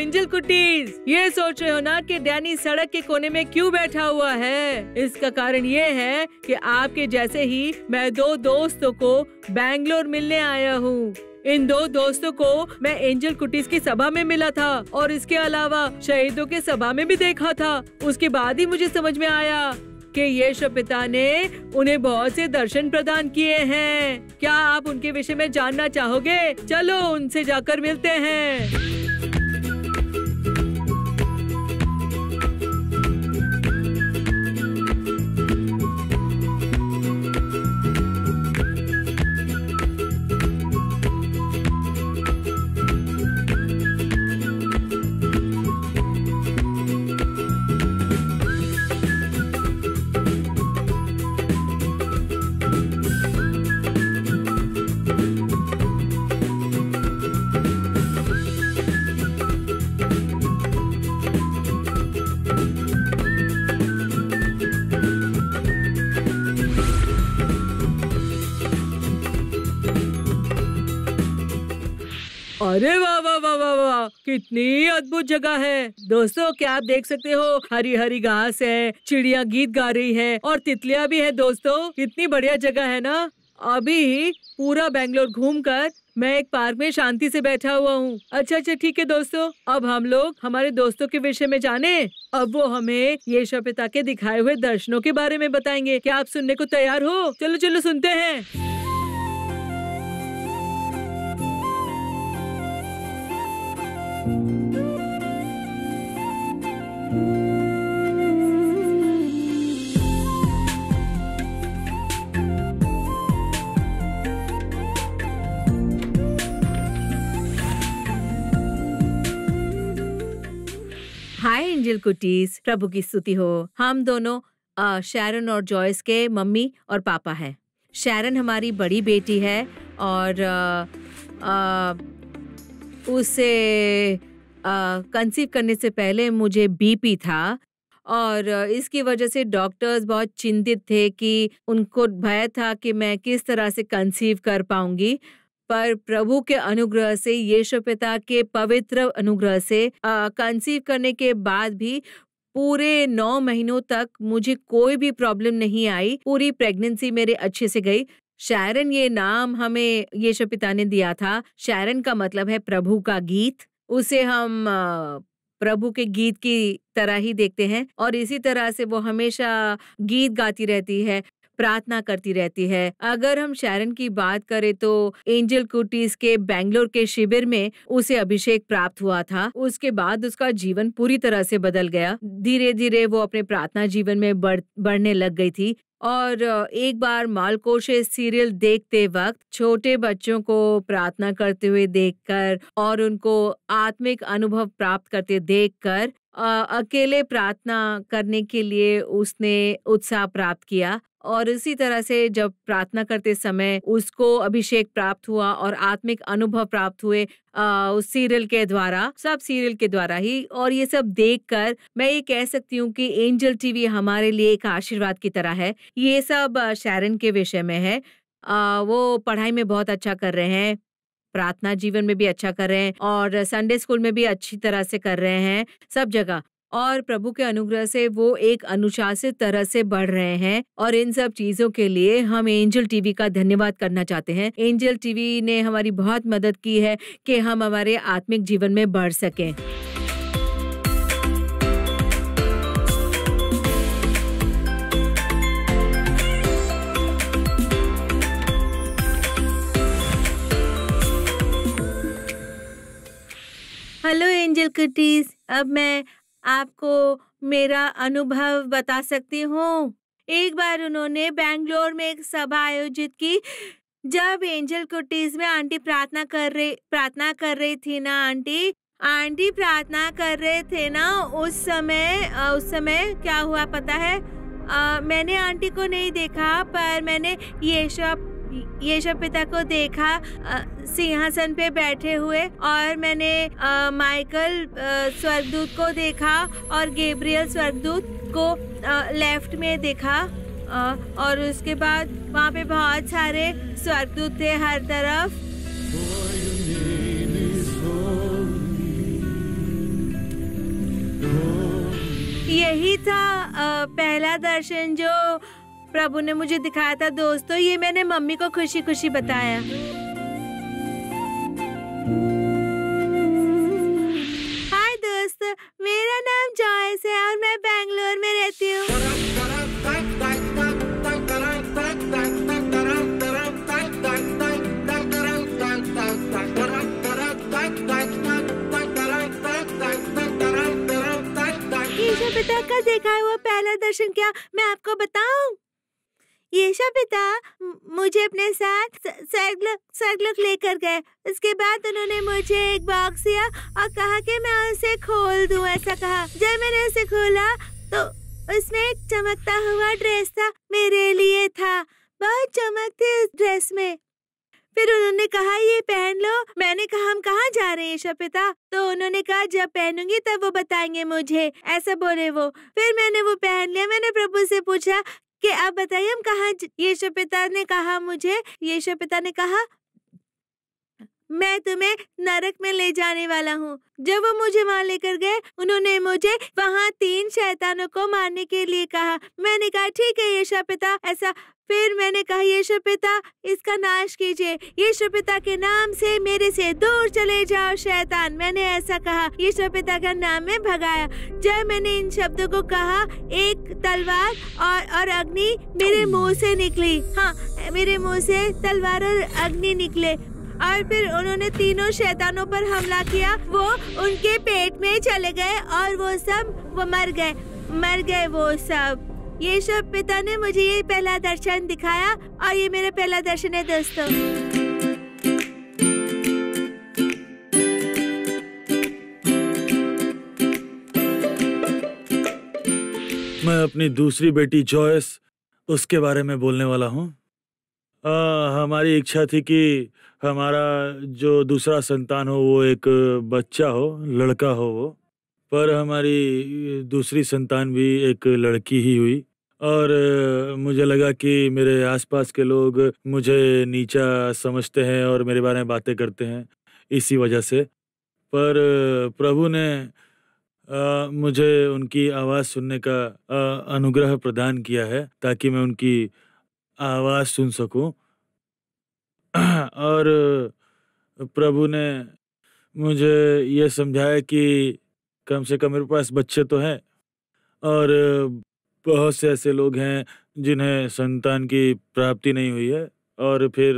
Angel कुटीज, ये सोच रहे हो ना कि डैनी सड़क के कोने में क्यों बैठा हुआ है? इसका कारण ये है कि आपके जैसे ही मैं दो दोस्तों को बैंगलोर मिलने आया हूँ। इन दो दोस्तों को मैं एंजल कुटीज की सभा में मिला था और इसके अलावा शहीदों के सभा में भी देखा था। उसके बाद ही मुझे समझ में आया कि यीशु पिता ने उन्हें बहुत से दर्शन प्रदान किए हैं। क्या आप उनके विषय में जानना चाहोगे? चलो उनसे जाकर मिलते हैं। अरे वाह वाह वाह वाह वाह, कितनी अद्भुत जगह है। दोस्तों, क्या आप देख सकते हो? हरी हरी घास है, चिड़िया गीत गा रही है और तितलियां भी है। दोस्तों, कितनी बढ़िया जगह है ना। अभी पूरा बैंगलोर घूमकर मैं एक पार्क में शांति से बैठा हुआ हूँ। अच्छा, ठीक है दोस्तों, अब हम लोग हमारे दोस्तों के विषय में जाने। अब वो हमें यीशु पिता के दिखाए हुए दर्शनों के बारे में बताएंगे। क्या आप सुनने को तैयार हो? चलो चलो सुनते हैं। हाय एंजल कुटीज, प्रभु की स्तुति हो। हम दोनों शैरन और जॉयस के मम्मी और पापा हैं। शैरन हमारी बड़ी बेटी है और उसे कंसीव करने से पहले मुझे बीपी था और इसकी वजह से डॉक्टर्स बहुत चिंतित थे कि उनको भय था कि मैं किस तरह से कंसीव कर पाऊंगी। पर प्रभु के अनुग्रह से, यीशु पिता के पवित्र अनुग्रह से कंसीव करने के बाद भी पूरे 9 महीनों तक मुझे कोई भी प्रॉब्लम नहीं आई। पूरी प्रेगनेंसी मेरे अच्छे से गई। शैरन ये नाम हमें यीशु पिता ने दिया था। शैरन का मतलब है प्रभु का गीत। उसे हम प्रभु के गीत की तरह ही देखते हैं और इसी तरह से वो हमेशा गीत गाती रहती है, प्रार्थना करती रहती है। अगर हम शैरन की बात करें तो एंजल कुटीज के बैंगलोर के शिविर में उसे अभिषेक प्राप्त हुआ था। उसके बाद उसका जीवन पूरी तरह से बदल गया। धीरे धीरे वो अपने प्रार्थना जीवन में बढ़ने लग गई थी। और एक बार मालकोशे सीरियल देखते वक्त छोटे बच्चों को प्रार्थना करते हुए देखकर और उनको आत्मिक अनुभव प्राप्त करते देखकर अकेले प्रार्थना करने के लिए उसने उत्साह प्राप्त किया। और इसी तरह से जब प्रार्थना करते समय उसको अभिषेक प्राप्त हुआ और आत्मिक अनुभव प्राप्त हुए उस सीरियल के द्वारा, सब सीरियल के द्वारा ही। और ये सब देखकर मैं ये कह सकती हूँ कि एंजल टीवी हमारे लिए एक आशीर्वाद की तरह है। ये सब शैरन के विषय में है। वो पढ़ाई में बहुत अच्छा कर रहे हैं, प्रार्थना जीवन में भी अच्छा कर रहे हैं और संडे स्कूल में भी अच्छी तरह से कर रहे हैं, सब जगह। और प्रभु के अनुग्रह से वो एक अनुशासित तरह से बढ़ रहे हैं। और इन सब चीजों के लिए हम एंजल टीवी का धन्यवाद करना चाहते हैं। एंजल टीवी ने हमारी बहुत मदद की है कि हम हमारे आत्मिक जीवन में बढ़ सकें। हेलो एंजल कुटीज, अब मैं आपको मेरा अनुभव बता सकती हूँ। एक बार उन्होंने बैंगलोर में एक सभा आयोजित की। जब एंजल कुटीज में आंटी प्रार्थना कर रही थी ना, आंटी प्रार्थना कर रहे थे ना, उस समय क्या हुआ पता है? मैंने आंटी को नहीं देखा, पर मैंने यीशु पिता को देखा सिंहासन पे बैठे हुए। और मैंने माइकल स्वर्गदूत को देखा और गैब्रियल स्वर्गदूत को लेफ्ट में देखा। और उसके बाद वहाँ पे बहुत सारे स्वर्गदूत थे हर तरफ। यही था पहला दर्शन जो प्रभु ने मुझे दिखाया था दोस्तों। ये मैंने मम्मी को खुशी खुशी बताया। हाय दोस्त, मेरा नाम जॉयस है और मैं बैंगलोर में रहती हूँ। यीशु पिता का देखा हुआ पहला दर्शन क्या मैं आपको बताऊं? यीशु पिता मुझे अपने साथ स्वर्गलोक लेकर गए। उसके बाद उन्होंने मुझे एक बॉक्स दिया और कहा कि मैं उसे खोल दूं, ऐसा कहा। जब मैंने उसे खोला तो उसमें एक चमकता हुआ ड्रेस था, मेरे लिए था। बहुत चमक थी उस ड्रेस में। फिर उन्होंने कहा ये पहन लो। मैंने कहा हम कहाँ जा रहे हैं यीशु पिता? तो उन्होंने कहा जब पहनूंगी तब वो बताएंगे मुझे, ऐसा बोले वो। फिर मैंने वो पहन लिया। मैंने प्रभु से पूछा कि आप बताइए हम कहाँ। यीशु पिता ने कहा मुझे, यीशु पिता ने कहा मैं तुम्हें नरक में ले जाने वाला हूँ। जब वो मुझे वहाँ लेकर गए, उन्होंने मुझे वहाँ 3 शैतानों को मारने के लिए कहा। मैंने कहा ठीक है यीशु पिता, ऐसा। फिर मैंने कहा यीशु पिता इसका नाश कीजिए, यीशु पिता के नाम से मेरे से दूर चले जाओ शैतान। मैंने ऐसा कहा, यीशु पिता का नाम में भगाया। जब मैंने इन शब्दों को कहा, एक तलवार और अग्नि मेरे मुंह से निकली। हाँ, मेरे मुंह से तलवार और अग्नि निकले। और फिर उन्होंने तीनों शैतानों पर हमला किया। वो उनके पेट में चले गए और वो मर गए वो सब। यीशु पिता ने मुझे ये पहला दर्शन दिखाया और ये मेरा पहला दर्शन है दोस्तों। मैं अपनी दूसरी बेटी जॉयस, उसके बारे में बोलने वाला हूँ। हमारी इच्छा थी कि हमारा जो दूसरा संतान हो वो एक बच्चा हो, लड़का हो वो। पर हमारी दूसरी संतान भी एक लड़की ही हुई। और मुझे लगा कि मेरे आसपास के लोग मुझे नीचा समझते हैं और मेरे बारे में बातें करते हैं इसी वजह से। पर प्रभु ने मुझे उनकी आवाज़ सुनने का अनुग्रह प्रदान किया है ताकि मैं उनकी आवाज़ सुन सकूं। और प्रभु ने मुझे ये समझाया कि कम से कम मेरे पास बच्चे तो हैं और बहुत से ऐसे लोग हैं जिन्हें संतान की प्राप्ति नहीं हुई है। और फिर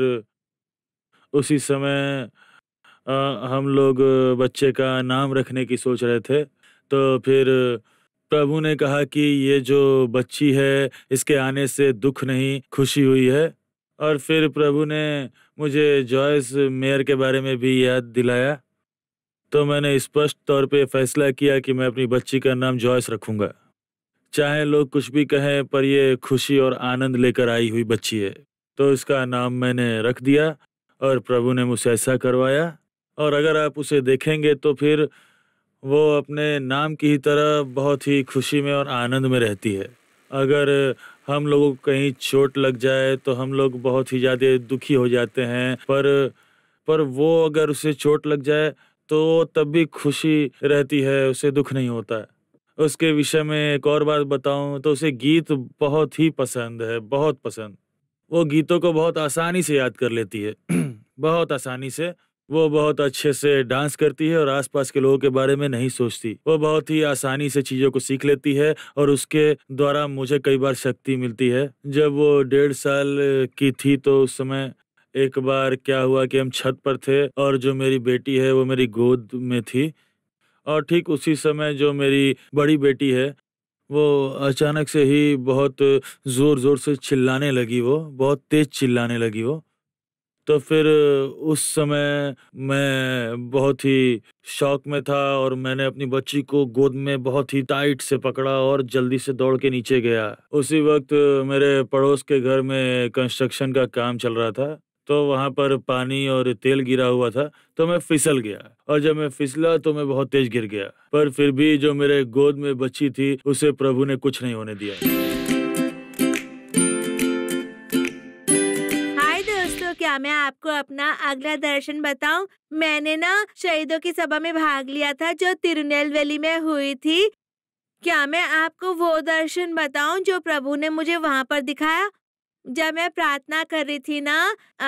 उसी समय हम लोग बच्चे का नाम रखने की सोच रहे थे। तो फिर प्रभु ने कहा कि ये जो बच्ची है इसके आने से दुख नहीं, खुशी हुई है। और फिर प्रभु ने मुझे जॉयस मेयर के बारे में भी याद दिलाया। तो मैंने स्पष्ट तौर पे फैसला किया कि मैं अपनी बच्ची का नाम जॉयस रखूंगा। चाहे लोग कुछ भी कहें, पर ये खुशी और आनंद लेकर आई हुई बच्ची है। तो इसका नाम मैंने रख दिया और प्रभु ने मुझसे ऐसा करवाया। और अगर आप उसे देखेंगे तो फिर वो अपने नाम की ही तरह बहुत ही खुशी में और आनंद में रहती है। अगर हम लोगों को कहीं चोट लग जाए तो हम लोग बहुत ही ज़्यादा दुखी हो जाते हैं, पर वो अगर उसे चोट लग जाए तो तब भी खुशी रहती है, उसे दुख नहीं होता है। उसके विषय में एक और बात बताऊं तो उसे गीत बहुत ही पसंद है, बहुत पसंद। वो गीतों को बहुत आसानी से याद कर लेती है बहुत आसानी से। वो बहुत अच्छे से डांस करती है और आसपास के लोगों के बारे में नहीं सोचती। वो बहुत ही आसानी से चीज़ों को सीख लेती है और उसके द्वारा मुझे कई बार शक्ति मिलती है। जब वो 1.5 साल की थी तो उस समय एक बार क्या हुआ कि हम छत पर थे और जो मेरी बेटी है वो मेरी गोद में थी। और ठीक उसी समय जो मेरी बड़ी बेटी है वो अचानक से ही बहुत ज़ोर ज़ोर से चिल्लाने लगी। वो बहुत तेज़ चिल्लाने लगी वो। तो फिर उस समय मैं बहुत ही शॉक में था और मैंने अपनी बच्ची को गोद में बहुत ही टाइट से पकड़ा और जल्दी से दौड़ के नीचे गया। उसी वक्त मेरे पड़ोस के घर में कंस्ट्रक्शन का काम चल रहा था, तो वहाँ पर पानी और तेल गिरा हुआ था, तो मैं फिसल गया। और जब मैं फिसला तो मैं बहुत तेज गिर गया। पर फिर भी जो मेरे गोद में बच्ची थी उसे प्रभु ने कुछ नहीं होने दिया। क्या मैं आपको अपना अगला दर्शन बताऊं? मैंने ना शहीदों की सभा में भाग लिया था जो तिरुनेलवेली में हुई थी। क्या मैं आपको वो दर्शन बताऊं जो प्रभु ने मुझे वहां पर दिखाया? जब मैं प्रार्थना कर रही थी ना,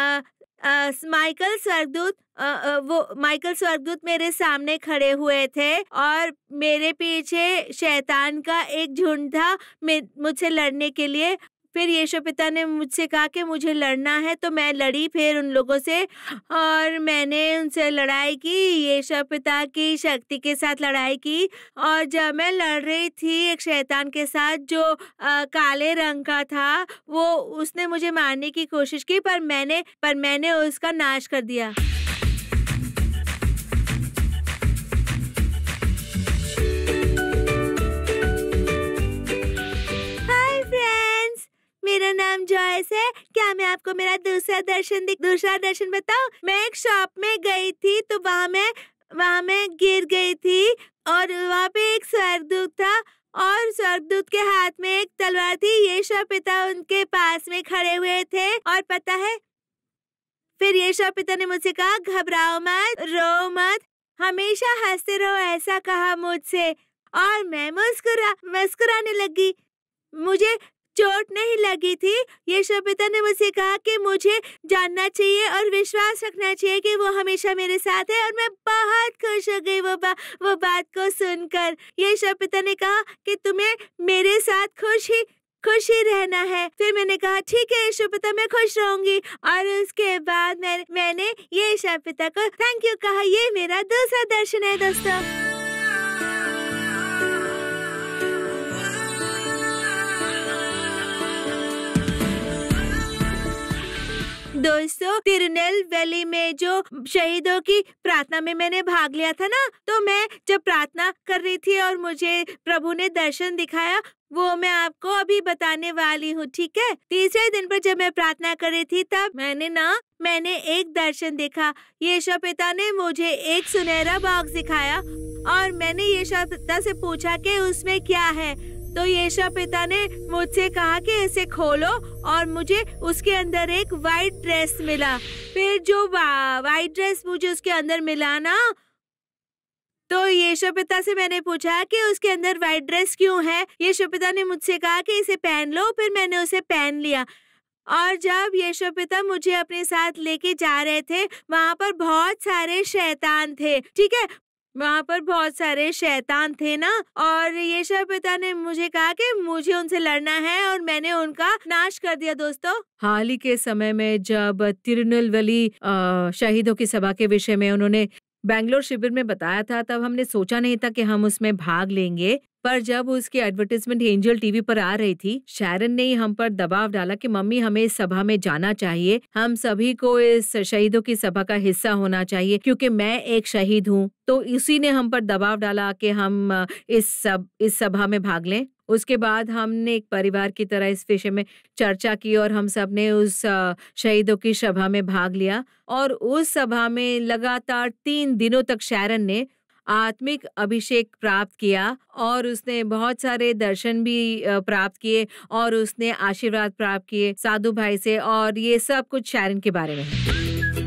वो माइकल स्वर्गदूत मेरे सामने खड़े हुए थे और मेरे पीछे शैतान का एक झुंड था मुझसे लड़ने के लिए। फिर यीशु पिता ने मुझसे कहा कि मुझे लड़ना है, तो मैं लड़ी फिर उन लोगों से और मैंने उनसे लड़ाई की, यीशु पिता की शक्ति के साथ लड़ाई की। और जब मैं लड़ रही थी एक शैतान के साथ जो काले रंग का था, वो उसने मुझे मारने की कोशिश की, पर मैंने उसका नाश कर दिया। हाय फ्रेंड्स, मेरा नाम जॉयस है। क्या मैं आपको मेरा दूसरा दर्शन बताऊं? मैं एक शॉप में गई थी, तो वहाँ मैं गिर गई थी और वहाँ पे एक स्वर्गदूत था और स्वर्गदूत के हाथ में एक तलवार थी। यीशु पिता उनके पास में खड़े हुए थे और पता है, फिर यीशु पिता ने मुझसे कहा, घबराओ मत, रो मत, हमेशा हंसते रहो, ऐसा कहा मुझसे। और मैं मुस्कुराने लगी। मुझे चोट नहीं लगी थी। यीशु पिता ने मुझसे कहा कि मुझे जानना चाहिए और विश्वास रखना चाहिए कि वो हमेशा मेरे साथ है, और मैं बहुत खुश हो गई वो बात को सुनकर। यीशु पिता ने कहा कि तुम्हें मेरे साथ खुश ही रहना है। फिर मैंने कहा ठीक है यीशु पिता, मैं खुश रहूंगी। और उसके बाद मैंने यीशु पिता को थैंक यू कहा। ये मेरा दूसरा दर्शन है दोस्तों। दोस्तों, तिरुनेलवेली में जो शहीदों की प्रार्थना में मैंने भाग लिया था ना, तो मैं जब प्रार्थना कर रही थी और मुझे प्रभु ने दर्शन दिखाया, वो मैं आपको अभी बताने वाली हूँ, ठीक है? तीसरे दिन पर जब मैं प्रार्थना कर रही थी, तब मैंने एक दर्शन देखा। यीशु पिता ने मुझे एक सुनहरा बॉक्स दिखाया और मैंने यीशु पिता से पूछा कि उसमें क्या है। तो यीशु पिता ने मुझसे कहा कि इसे खोलो, और मुझे उसके अंदर एक वाइट ड्रेस मिला। फिर जो वाइट ड्रेस मुझे उसके अंदर मिला ना, तो यीशु पिता से मैंने पूछा कि उसके अंदर वाइट ड्रेस क्यों है। यीशु पिता ने मुझसे कहा कि इसे पहन लो। फिर मैंने उसे पहन लिया, और जब यीशु पिता मुझे अपने साथ लेके जा रहे थे, वहाँ पर बहुत सारे शैतान थे, ठीक है? वहाँ पर बहुत सारे शैतान थे ना, और यीशु पिता ने मुझे कहा कि मुझे उनसे लड़ना है, और मैंने उनका नाश कर दिया। दोस्तों, हाल ही के समय में जब तिरुनेलवेली शहीदों की सभा के विषय में उन्होंने बैंगलोर शिविर में बताया था, तब हमने सोचा नहीं था कि हम उसमें भाग लेंगे। पर जब उसकी एडवर्टाइजमेंट एंजल टीवी पर आ रही थी, शैरन ने ही हम पर दबाव डाला कि मम्मी, हमें इस सभा में जाना चाहिए, हम सभी को इस शहीदों की सभा का हिस्सा होना चाहिए, क्योंकि मैं एक शहीद हूँ। तो इसी ने हम पर दबाव डाला कि हम इस सभा में भाग लें। उसके बाद हमने एक परिवार की तरह इस विषय में चर्चा की और हम सब ने उस शहीदों की सभा में भाग लिया। और उस सभा में लगातार 3 दिनों तक शैरन ने आत्मिक अभिषेक प्राप्त किया, और उसने बहुत सारे दर्शन भी प्राप्त किए, और उसने आशीर्वाद प्राप्त किए साधु भाई से। और ये सब कुछ शैरन के बारे में है।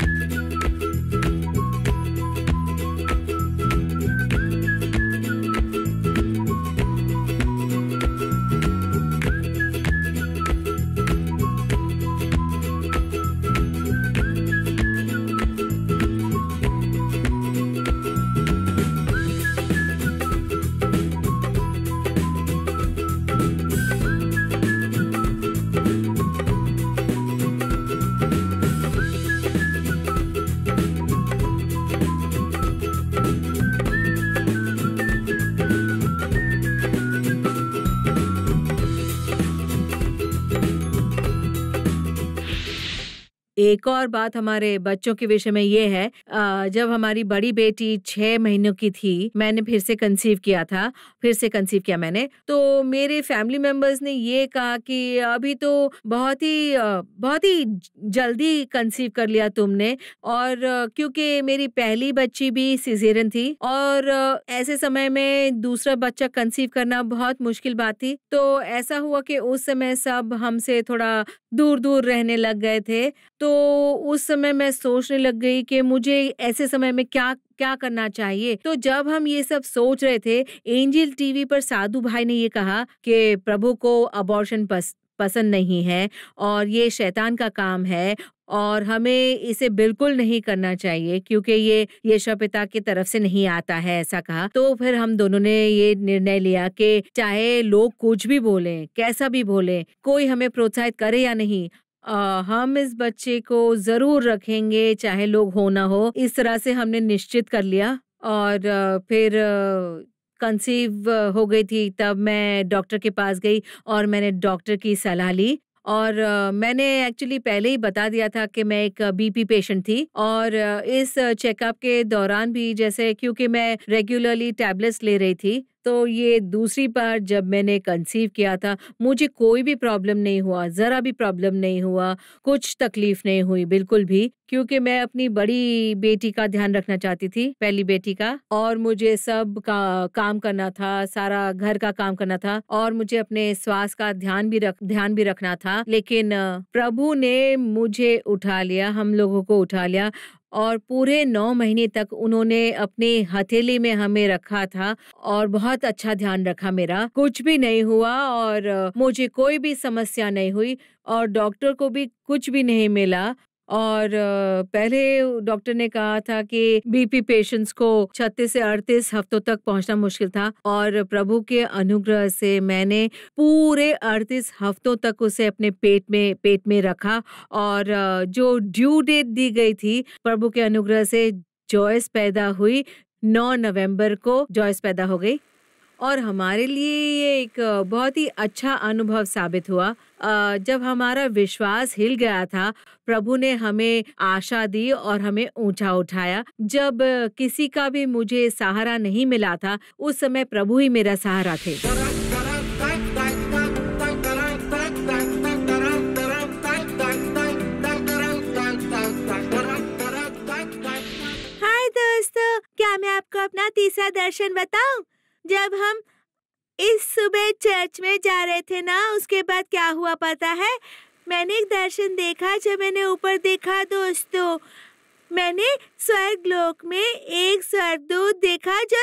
एक और बात हमारे बच्चों के विषय में ये है, जब हमारी बड़ी बेटी 6 महीनों की थी, मैंने फिर से कंसीव किया मैंने। तो मेरे फैमिली मेंबर्स ने ये कहा कि अभी तो बहुत ही जल्दी कंसीव कर लिया तुमने, और क्योंकि मेरी पहली बच्ची भी सिजेरियन थी, और ऐसे समय में दूसरा बच्चा कंसीव करना बहुत मुश्किल बात थी। तो ऐसा हुआ कि उस समय सब हमसे थोड़ा दूर रहने लग गए थे। तो उस समय मैं सोचने लग गई कि मुझे ऐसे समय में क्या क्या करना चाहिए। तो जब हम ये सब सोच रहे थे, एंजल टीवी पर साधु भाई ने ये कहा कि प्रभु को अबॉर्शन पसंद नहीं है और ये शैतान का काम है और हमें इसे बिल्कुल नहीं करना चाहिए क्योंकि ये यीशु पिता की तरफ से नहीं आता है, ऐसा कहा। तो फिर हम दोनों ने ये निर्णय लिया कि चाहे लोग कुछ भी बोलें, कैसा भी बोलें, कोई हमें प्रोत्साहित करे या नहीं, हम इस बच्चे को जरूर रखेंगे चाहे लोग हो ना हो। इस तरह से हमने निश्चित कर लिया और फिर कंसीव हो गई थी। तब मैं डॉक्टर के पास गई और मैंने डॉक्टर की सलाह ली और मैंने एक्चुअली पहले ही बता दिया था कि मैं एक बीपी पेशेंट थी और इस चेकअप के दौरान भी जैसे क्योंकि मैं रेगुलरली टैबलेट्स ले रही थी, तो ये दूसरी बार जब मैंने कंसीव किया था मुझे कोई भी प्रॉब्लम नहीं हुआ, ज़रा भी प्रॉब्लम नहीं हुआ, कुछ तकलीफ नहीं हुई बिल्कुल भी, क्योंकि मैं अपनी बड़ी बेटी का ध्यान रखना चाहती थी, पहली बेटी का, और मुझे सब का काम करना था, सारा घर का काम करना था और मुझे अपने स्वास्थ्य का ध्यान भी रखना था। लेकिन प्रभु ने मुझे उठा लिया, हम लोगों को उठा लिया और पूरे 9 महीने तक उन्होंने अपने हथेली में हमें रखा था और बहुत अच्छा ध्यान रखा मेरा। कुछ भी नहीं हुआ और मुझे कोई भी समस्या नहीं हुई और डॉक्टर को भी कुछ भी नहीं मिला। और पहले डॉक्टर ने कहा था कि बीपी पेशेंट्स को 36 से 38 हफ्तों तक पहुंचना मुश्किल था और प्रभु के अनुग्रह से मैंने पूरे 38 हफ्तों तक उसे अपने पेट में रखा और जो ड्यू डेट दी गई थी, प्रभु के अनुग्रह से जॉयस पैदा हुई। 9 नवंबर को जॉयस पैदा हो गई और हमारे लिए ये एक बहुत ही अच्छा अनुभव साबित हुआ। जब हमारा विश्वास हिल गया था, प्रभु ने हमें आशा दी और हमें ऊंचा उठाया। जब किसी का भी मुझे सहारा नहीं मिला था, उस समय प्रभु ही मेरा सहारा थे। हाय दोस्तों, क्या मैं आपको अपना तीसरा दर्शन बताऊं? जब हम इस सुबह चर्च में जा रहे थे ना, उसके बाद क्या हुआ पता है? मैंने एक दर्शन देखा। जब मैंने ऊपर देखा दोस्तों, मैंने स्वर्गलोक में एक स्वर्गदूत देखा जो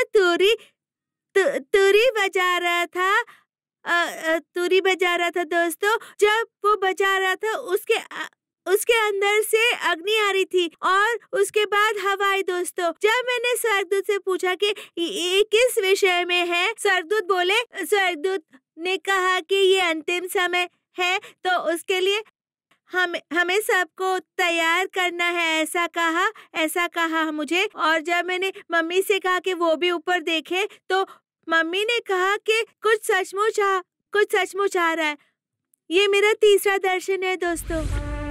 तुरी बजा रहा था। तुरी बजा रहा था दोस्तों। जब वो बजा रहा था, उसके अंदर से अग्नि आ रही थी और उसके बाद हवा आई दोस्तों। जब मैंने स्वर्गदूत से पूछा कि ये किस विषय में है, स्वर्गदूत ने कहा कि ये अंतिम समय है, तो उसके लिए हमें सबको तैयार करना है, ऐसा कहा मुझे। और जब मैंने मम्मी से कहा कि वो भी ऊपर देखे, तो मम्मी ने कहा कि कुछ सचमुच आ रहा है। ये मेरा तीसरा दर्शन है दोस्तों।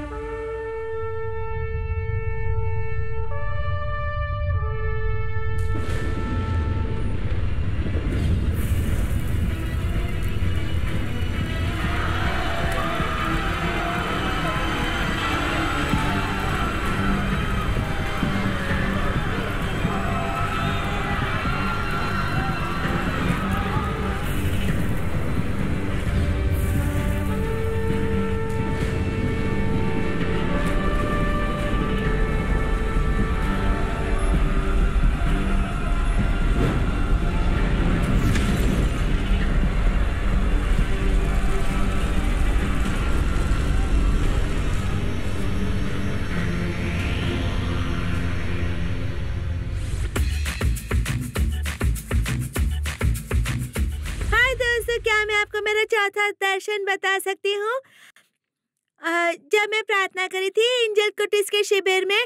क्या मैं आपको मेरा चौथा दर्शन बता सकती हूँ? जब मैं प्रार्थना करी थी एंजल कुटीस के शिविर में,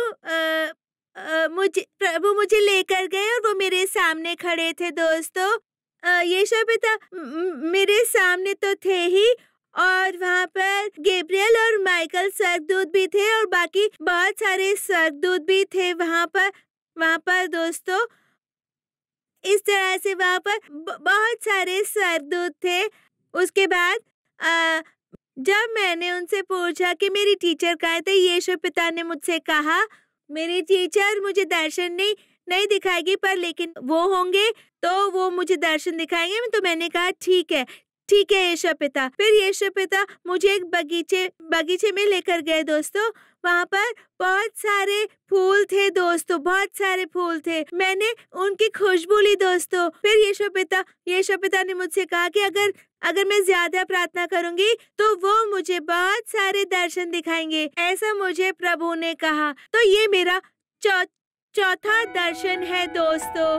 प्रभु मुझे लेकर गए और वो मेरे सामने खड़े थे दोस्तों। यीशु पिता मेरे सामने तो थे ही, और वहाँ पर गैब्रियल और माइकल स्वर्गदूत भी थे और बाकी बहुत सारे स्वर्गदूत भी थे वहाँ पर दोस्तों। इस तरह से वहाँ पर बहुत सारे स्वर्गदूत थे। उसके बाद जब मैंने उनसे पूछा कि मेरी टीचर कहाँ है, तो यीशु पिता ने मुझसे कहा, मेरी टीचर मुझे दर्शन नहीं दिखाएगी, पर लेकिन वो होंगे तो वो मुझे दर्शन दिखाएंगे। तो मैंने कहा ठीक है। ठीक है यीशु पिता। फिर यीशु पिता मुझे एक बगीचे में लेकर गए दोस्तों। वहाँ पर बहुत सारे फूल थे दोस्तों, बहुत सारे फूल थे। मैंने उनकी खुशबू ली दोस्तों। फिर यीशु पिता ने मुझसे कहा कि अगर मैं ज्यादा प्रार्थना करूंगी तो वो मुझे बहुत सारे दर्शन दिखाएंगे, ऐसा मुझे प्रभु ने कहा। तो ये मेरा चौथा दर्शन है दोस्तों।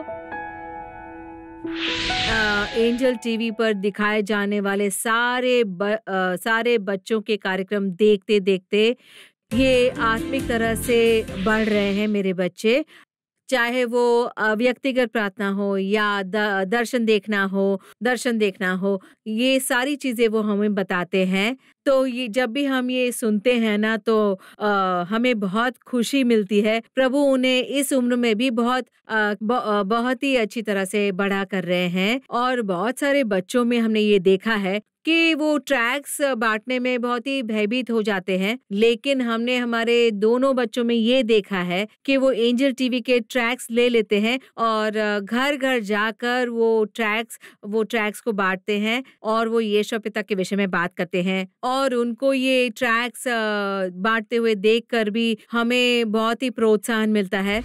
एंजल टीवी पर दिखाए जाने वाले सारे बच्चों के कार्यक्रम देखते देखते ये आत्मिक तरह से बढ़ रहे हैं मेरे बच्चे। चाहे वो व्यक्तिगत प्रार्थना हो या दर्शन देखना हो, ये सारी चीजें वो हमें बताते हैं। तो ये जब भी हम ये सुनते हैं ना तो हमें बहुत खुशी मिलती है। प्रभु उन्हें इस उम्र में भी बहुत ही अच्छी तरह से बड़ा कर रहे हैं। और बहुत सारे बच्चों में हमने ये देखा है कि वो ट्रैक्स बांटने में बहुत ही भयभीत हो जाते हैं, लेकिन हमने हमारे दोनों बच्चों में ये देखा है कि वो एंजल टीवी के ट्रैक्स ले लेते हैं और घर घर जाकर वो ट्रैक्स को बांटते हैं और वो यीशु पिता के विषय में बात करते हैं। और उनको ये ट्रैक्स बांटते हुए देखकर भी हमें बहुत ही प्रोत्साहन मिलता है।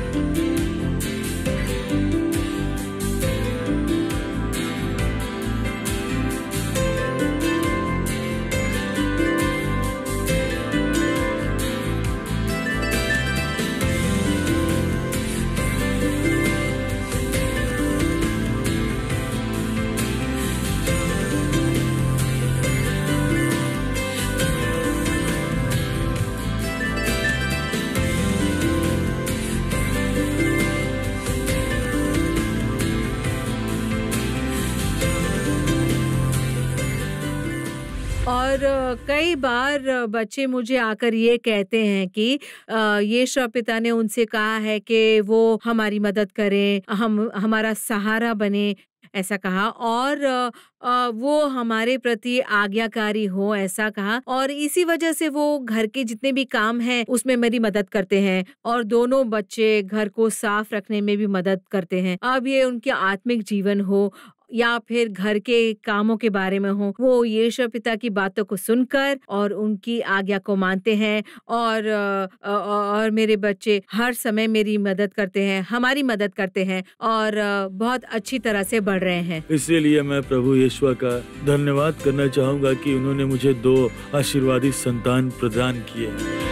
और कई बार बच्चे मुझे आकर ये कहते हैं कि यीशु पिता ने उनसे कहा है कि वो हमारी मदद करें, हमारा सहारा बने, ऐसा कहा। और वो हमारे प्रति आज्ञाकारी हो, ऐसा कहा। और इसी वजह से वो घर के जितने भी काम हैं उसमें मेरी मदद करते हैं और दोनों बच्चे घर को साफ रखने में भी मदद करते हैं। अब ये उनके आत्मिक जीवन हो या फिर घर के कामों के बारे में हो, वो यीशु पिता की बातों को सुनकर और उनकी आज्ञा को मानते हैं। और मेरे बच्चे हर समय मेरी मदद करते हैं, हमारी मदद करते हैं और बहुत अच्छी तरह से बढ़ रहे हैं। इसीलिए मैं प्रभु यीशु का धन्यवाद करना चाहूँगा कि उन्होंने मुझे 2 आशीर्वादी संतान प्रदान किए।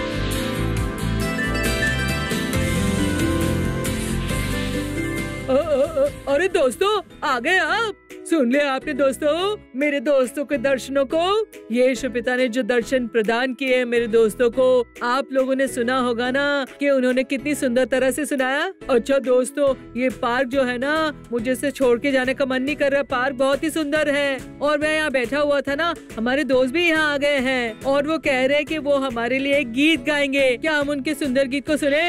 अरे दोस्तों, आ गए आप। सुन ले आपने दोस्तों मेरे दोस्तों के दर्शनों को। यीशु पिता ने जो दर्शन प्रदान किए मेरे दोस्तों को, आप लोगों ने सुना होगा ना कि उन्होंने कितनी सुंदर तरह से सुनाया। अच्छा दोस्तों, ये पार्क जो है ना, मुझे इसे छोड़ के जाने का मन नहीं कर रहा। पार्क बहुत ही सुंदर है और मैं यहाँ बैठा हुआ था ना, हमारे दोस्त भी यहाँ आ गए हैं और वो कह रहे हैं कि वो हमारे लिए एक गीत गाएंगे। क्या हम उनके सुंदर गीत को सुने?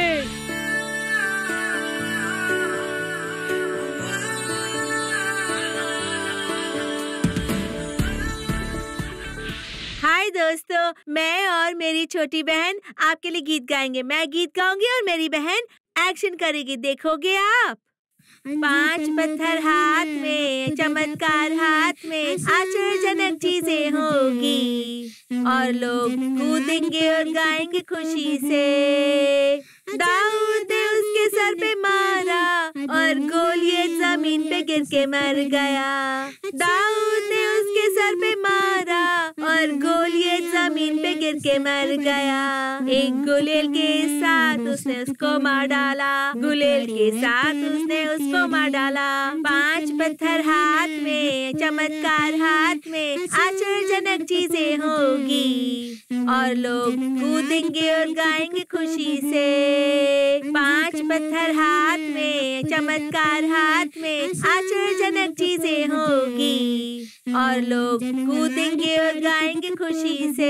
हाय दोस्तों, मैं और मेरी छोटी बहन आपके लिए गीत गाएंगे। मैं गीत गाऊंगी और मेरी बहन एक्शन करेगी, देखोगे आप। 5 पत्थर हाथ में, चमत्कार हाथ में, आश्चर्यजनक चीजें होगी और लोग कूदेंगे और गाएंगे खुशी से। दाऊद ने उसके सर पे मारा और गोलियत जमीन पे गिर के मर गया। दाऊद ने उसके सर पे मारा और गोलियत जमीन पे गिर के मर गया। एक गुलेल के साथ उसने उसको मार डाला, गुलेल के साथ उसने उसको मार डाला। 5 पत्थर हाथ में, चमत्कार हाथ में, आश्चर्यजनक चीजें होगी और लोग कूदेंगे और गाएंगे खुशी से। 5 पत्थर हाथ में, चमत्कार हाथ में, आश्चर्यजनक चीजें होगी और लोग कूदेंगे और गाएंगे खुशी से।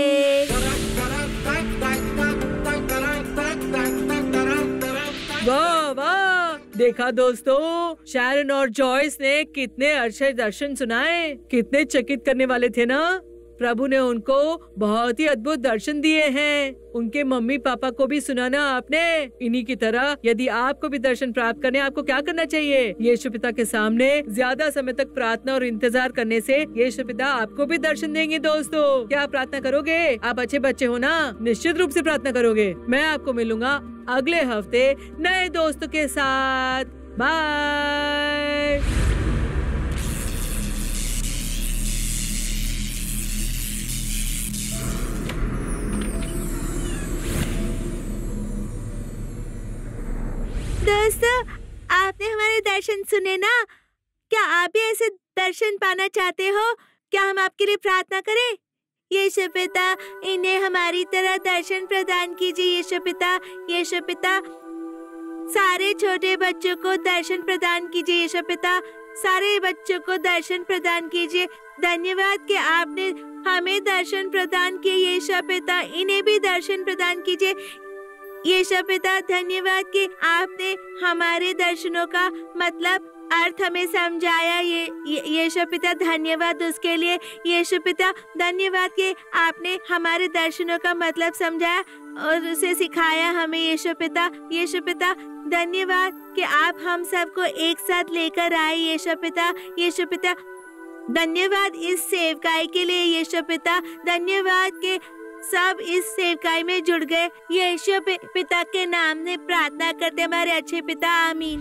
वाह वाह, देखा दोस्तों, शैरन और जॉयस ने कितने अच्छे दर्शन सुनाए, कितने चकित करने वाले थे ना। प्रभु ने उनको बहुत ही अद्भुत दर्शन दिए हैं। उनके मम्मी पापा को भी सुनाना आपने। इन्हीं की तरह यदि आपको भी दर्शन प्राप्त करने, आपको क्या करना चाहिए? यीशु पिता के सामने ज्यादा समय तक प्रार्थना और इंतजार करने से यीशु पिता आपको भी दर्शन देंगे। दोस्तों, क्या आप प्रार्थना करोगे? आप अच्छे बच्चे हो ना? निश्चित रूप से प्रार्थना करोगे। मैं आपको मिलूंगा अगले हफ्ते नए दोस्तों के साथ। बाय। दोस्तों, आपने हमारे दर्शन सुने ना? क्या आप भी ऐसे दर्शन पाना चाहते हो? क्या हम आपके लिए प्रार्थना करें? यीशु पिता, इन्हें हमारी तरह दर्शन प्रदान कीजिए। यीशु पिता, सारे छोटे बच्चों को दर्शन प्रदान कीजिए। यीशु पिता, सारे बच्चों को दर्शन प्रदान कीजिए। धन्यवाद कि आपने हमें दर्शन प्रदान किए। यीशु पिता, इन्हें भी दर्शन प्रदान कीजिए। यीशु पिता, धन्यवाद कि आपने हमारे दर्शनों का मतलब अर्थ हमें समझाया। यीशु पिता, धन्यवाद उसके लिए। यीशु पिता, धन्यवाद कि आपने हमारे दर्शनों का मतलब समझाया और उसे सिखाया हमें। यीशु पिता, धन्यवाद कि आप हम सबको एक साथ लेकर आए। यीशु पिता, धन्यवाद इस सेवकाई के लिए। यीशु पिता, धन्यवाद कि सब इस सेवकाई में जुड़ गए। यीशु पिता के नाम में प्रार्थना करते हमारे अच्छे पिता, आमीन।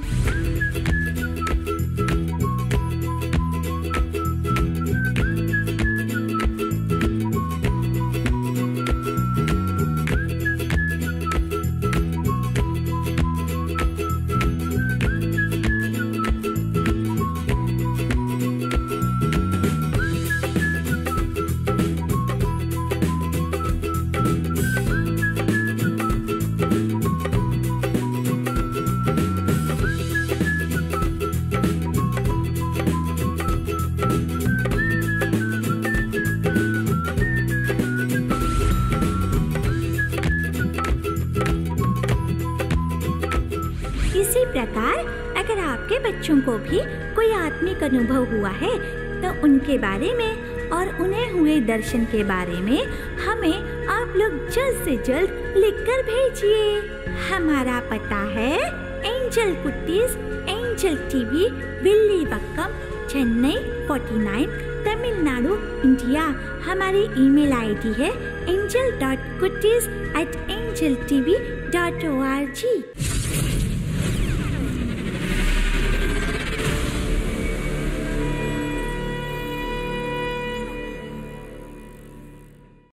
इसी प्रकार अगर आपके बच्चों को भी कोई आत्मिक अनुभव हुआ है तो उनके बारे में और उन्हें हुए दर्शन के बारे में हमें आप लोग जल्द से जल्द लिखकर भेजिए। हमारा पता है angel Kutties, angel TV, Villivakkam, Chennai 49, Tamil Nadu, India. हमारी ईमेल आईडी है angel.kutties@angeltv.org।